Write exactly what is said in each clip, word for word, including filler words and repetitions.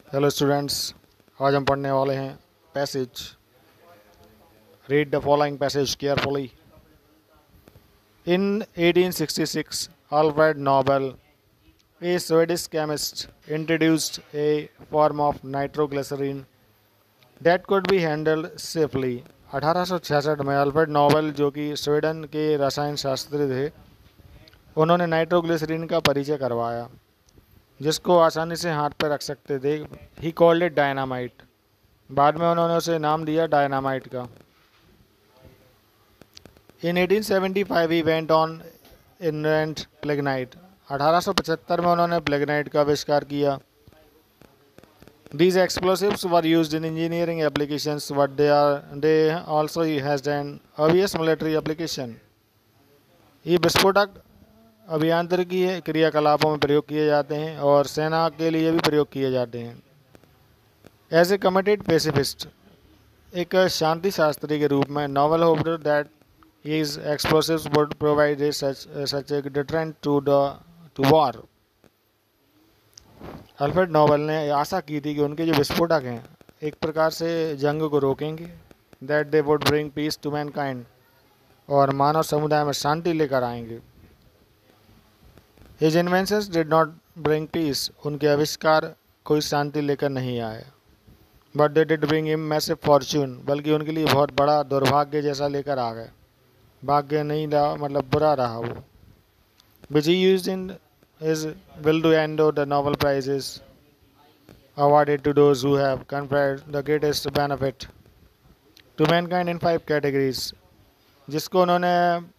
Hello students, आज हम पढ़ने वाले हैं passage. Read the following passage carefully. In eighteen sixty-six, Alfred Nobel, a Swedish chemist, introduced a form of nitroglycerin that could be handled safely. अठारह सौ छियासठ में अल्फ्रेड नोबेल, जो कि स्वीडन के रसायन शास्त्री थे, उन्होंने नाइट्रोग्लिसरीन का परिचय करवाया जिसको आसानी से हाथ पर रख सकते थे। He called it dynamite. बाद में उन्होंने उसे नाम दिया डायनामाइट का। In eighteen seventy-five he went on invent gelignite. अठारह सौ पचहत्तर में उन्होंने प्लेगनाइट का आविष्कार किया। These explosives were used in engineering applications, but they are they also has an obvious military application. ये विस्फोटक अभियांत्रिकी क्रियाकलापों में प्रयोग किए जाते हैं और सेना के लिए भी प्रयोग किए जाते हैं। एज ए कमिटेड पेसिफिस्ट, एक शांति शास्त्री के रूप में, Nobel hoped that his explosives would provide a such uh, such a deterrent to the to war. Alfred Nobel ने आशा की थी कि उनके जो विस्फोटक हैं एक प्रकार से जंग को रोकेंगे। That they would bring peace to mankind, और मानव समुदाय में शांति लेकर आएंगे। His inventions did not bring peace, उनके आविष्कार कोई शांति लेकर नहीं आए। But they did bring him massive fortune, बल्कि उनके लिए बहुत बड़ा दुर्भाग्य जैसा लेकर आ गए। भाग्य नहीं रहा, मतलब बुरा रहा वो। Which he used in his will to end the Nobel Prizes awarded to those who have conferred the greatest benefit to mankind in five categories, जिसको उन्होंने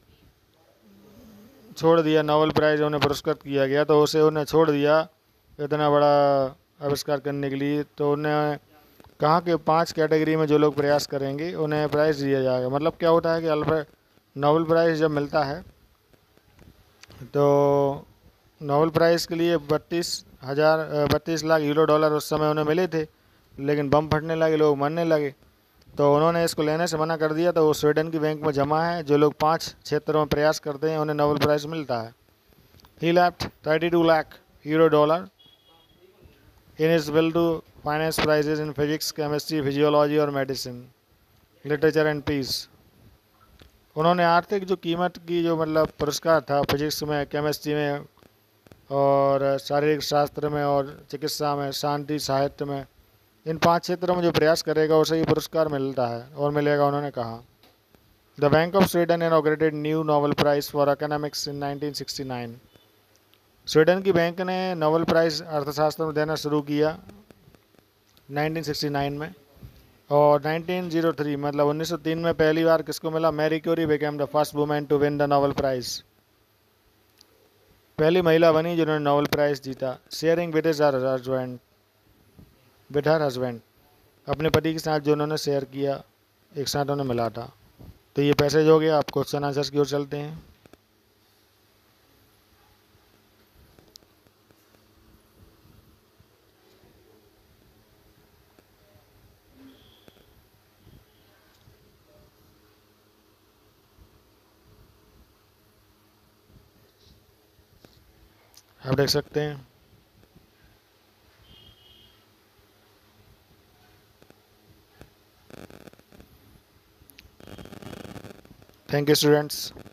छोड़ दिया, नोबेल प्राइज उन्हें पुरस्कृत किया गया तो उसे उन्हें छोड़ दिया इतना बड़ा आविष्कार करने के लिए। तो उन्हें कहा कि पांच कैटेगरी में जो लोग प्रयास करेंगे उन्हें प्राइज़ दिया जाएगा। मतलब क्या होता है कि अल्फ्रेड नोबेल प्राइज़ जब मिलता है तो नोबेल प्राइज़ के लिए बत्तीस हज़ार बत्तीस लाख यूरो डॉलर उस समय उन्हें मिले थे, लेकिन बम फटने लगे, लोग मरने लगे, तो उन्होंने इसको लेने से मना कर दिया। तो वो स्वीडन की बैंक में जमा है। जो लोग पांच क्षेत्रों में प्रयास करते हैं उन्हें नोबेल प्राइज़ मिलता है। He left thirty two lakh euro dollar in his will to finance prizes in physics, chemistry, physiology और मेडिसिन, लिटरेचर एंड पीस। उन्होंने आर्थिक जो कीमत की जो मतलब पुरस्कार था फिजिक्स में, केमिस्ट्री में और शारीरिक शास्त्र में और चिकित्सा में, शांति, साहित्य में, इन पांच क्षेत्रों में जो प्रयास करेगा उसे ये पुरस्कार मिलता है और मिलेगा, उन्होंने कहा। The bank of Sweden inaugurated new Nobel Prize for economics in nineteen sixty nine. Sweden की बैंक ने नोबेल प्राइज़ अर्थशास्त्र में देना शुरू किया नाइनटीन सिक्सटी नाइन में। और नाइनटीन ओ थ्री मतलब उन्नीस सौ तीन में पहली बार किसको मिला? Marie Curie became the first women to win the Nobel Prize. पहली महिला बनी जिन्होंने नोबेल प्राइज़ जीता। Sharing with his husband with her husband, अपने पति के साथ जो उन्होंने शेयर किया, एक साथ उन्हें मिला था। तो ये पैसेज हो गया। आप क्वेश्चन आंसर्स की ओर चलते हैं। आप देख सकते हैं। Thank you students.